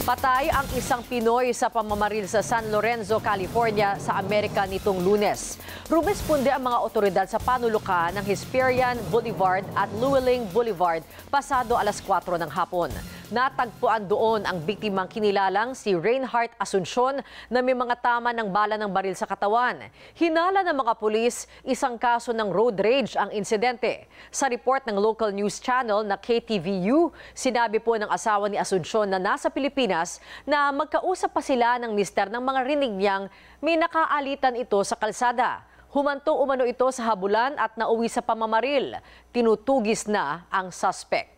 Patay ang isang Pinoy sa pamamaril sa San Lorenzo, California sa Amerika nitong Lunes. Rumesponde ang mga otoridad sa panulukan ng Hesperian Boulevard at Llewellyn Boulevard pasado alas 4 ng hapon. Natagpuan doon ang biktimang kinilalang si Reinhardt Asuncion na may mga tama ng bala ng baril sa katawan. Hinala ng mga pulis, isang kaso ng road rage ang insidente. Sa report ng local news channel na KTVU, sinabi po ng asawa ni Asuncion na nasa Pilipinas na magkausap pa sila ng mister ng mga rinig niyang may nakaalitan ito sa kalsada. Humanto umano ito sa habulan at nauwi sa pamamaril. Tinutugis na ang suspect.